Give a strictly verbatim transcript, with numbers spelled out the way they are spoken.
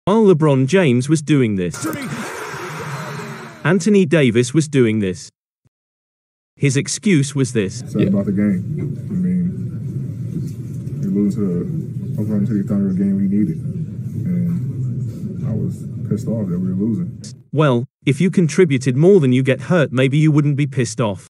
While LeBron James was doing this, Anthony Davis was doing this. His excuse was this. It's yeah. about the game. I mean, we lose to Oklahoma City Thunder, a game we needed. And I was pissed off that we were losing. Well, if you contributed more than you get hurt, maybe you wouldn't be pissed off.